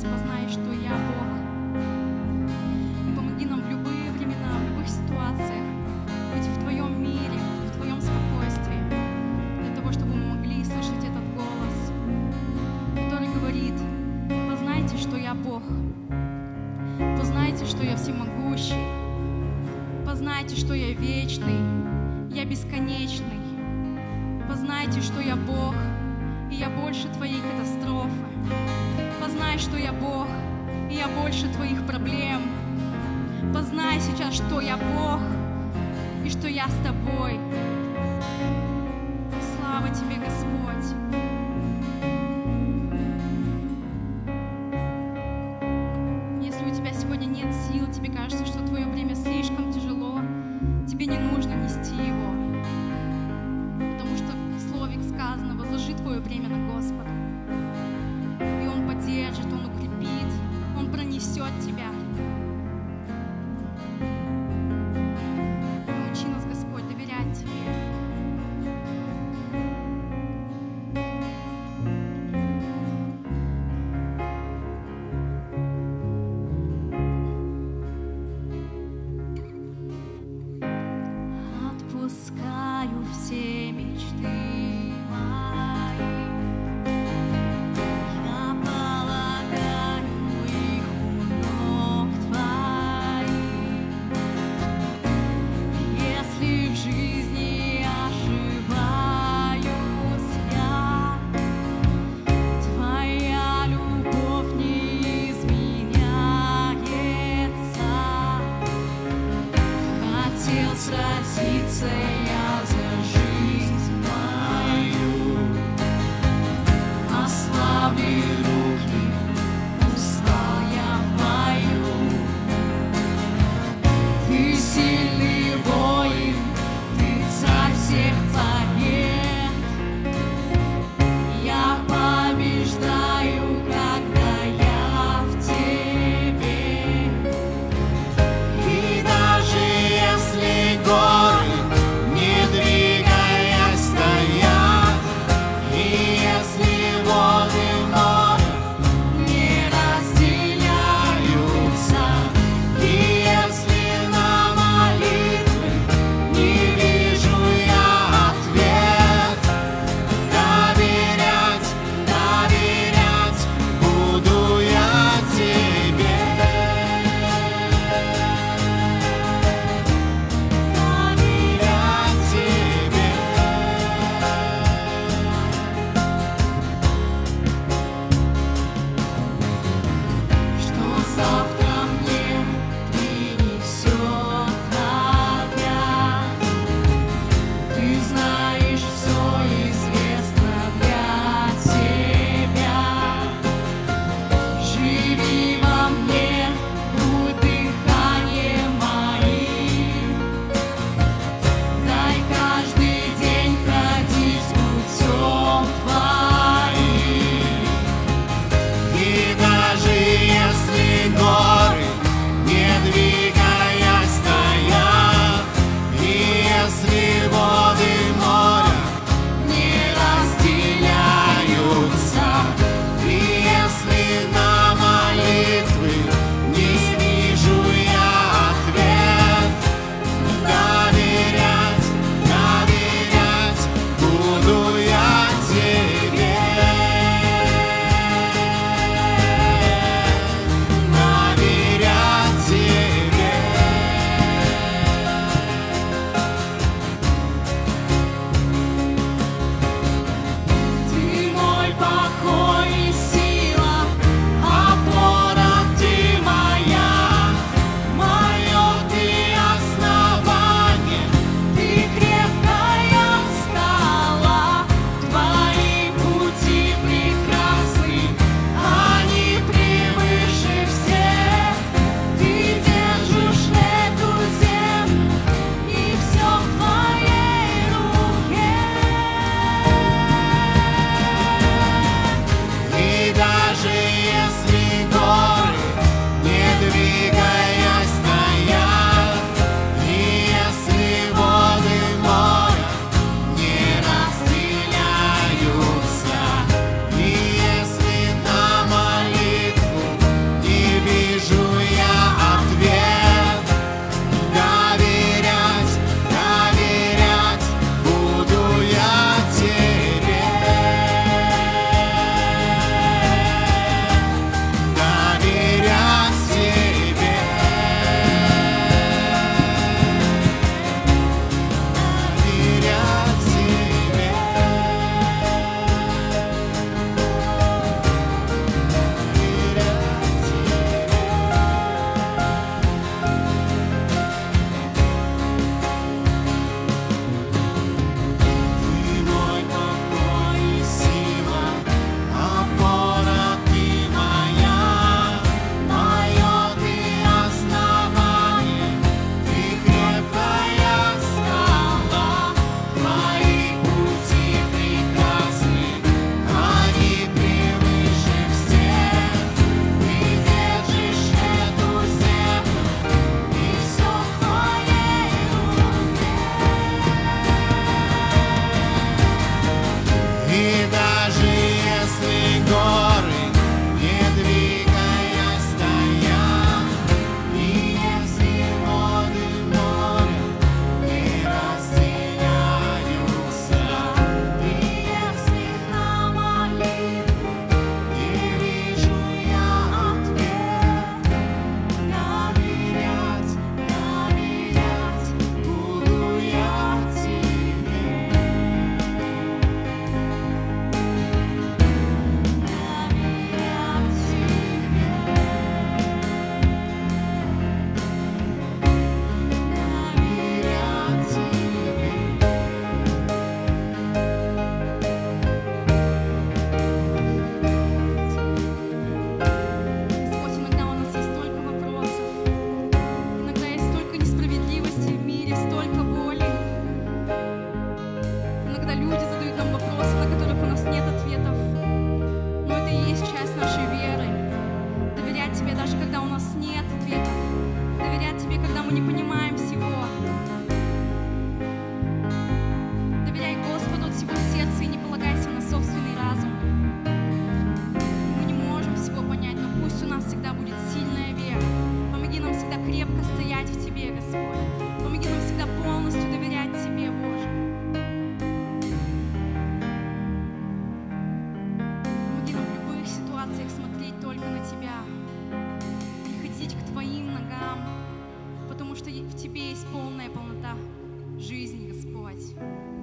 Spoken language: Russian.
познай, что я Бог. И помоги нам в любые времена, в любых ситуациях быть в Твоем мире, в Твоем спокойствии, для того, чтобы мы могли слышать этот голос, который говорит: познайте, что я Бог, познайте, что я всемогущий, познайте, что я вечный, я бесконечный, познайте, что я Бог, и я больше Твоей катастрофы. Познай, что я Бог, и я больше Твоих проблем. Познай сейчас, что я Бог, и что я с Тобой. Слава Тебе, Господь! Если у тебя сегодня нет сил, тебе кажется, что твое время слишком тяжело, тебе не нужно нести его. Потому что в Слове сказано: возложи твое бремя на Господа. И Он поддержит, Он укрепит, Он пронесет тебя. Научи нас, Господь, доверять Тебе. Отпускаю все мечты мои, я полагаю их у ног Твоих. Если в жизни ошибаюсь я, Твоя любовь не изменяется. Хотел сразиться я за жизнь мою, ослабли руки, устал я в бою. Ты сильный воин, Ты царь всех царей. Я побеждаю, когда я в Тебе. И даже если горы, не двигаясь, стоят, и если воды моря не разделяются, и если на молитвы не вижу я ответ, доверять, доверять буду я Тебе. Доверять Тебе. Что завтра мне принесет опять? Ты знаешь, все известно для Тебя. Живи во мне, будь дыханием моим. Дай каждый день ходить путем Твоим. И даже если горы, не двигаясь, стоят, и если воды моря не разделяются, и если на молитвы не понимаем всего. Доверяй Господу от всего сердца и не полагайся на собственный разум. Мы не можем всего понять, но пусть у нас всегда будет сильная вера. Помоги нам всегда крепко стоять в Тебе, Господь. Помоги нам всегда полностью доверять Тебе, Боже. Помоги нам в любых ситуациях смотреть только на Тебя. Приходить к Твоим ногам, потому что в Тебе есть полная полнота жизни, Господь.